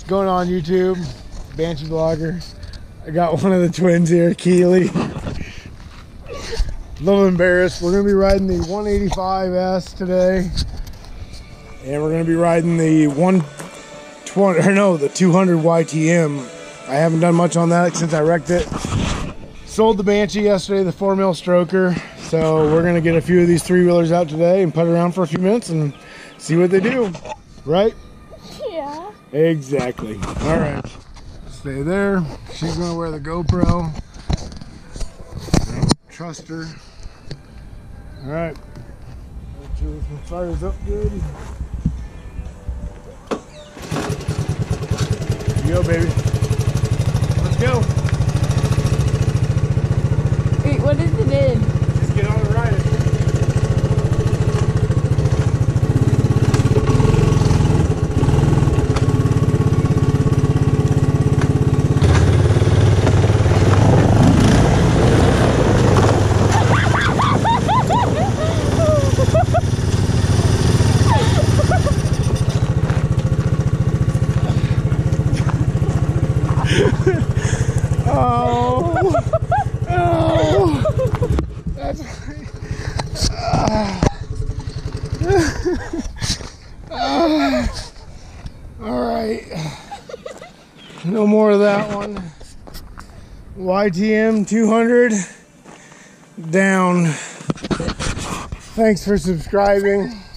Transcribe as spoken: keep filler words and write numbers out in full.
going on YouTube? Banshee Vlogger. I got one of the twins here, Keely. A little embarrassed. We're gonna be riding the one eighty-five S today, and we're gonna be riding the one twenty, or no, the two hundred Y T M. I haven't done much on that since I wrecked it. Sold the Banshee yesterday, the four mil stroker. So we're gonna get a few of these three wheelers out today and put it around for a few minutes and see what they do, right? Yeah. Exactly. All right. Stay there. She's gonna wear the GoPro. Don't trust her. All right. Make sure this one fires up good. Here you go, baby. Let's go. Wait, what is it in? Just get on and ride it. Oh, oh, that's uh, uh, all right, no more of that one. Y T M two hundred down. Thanks for subscribing.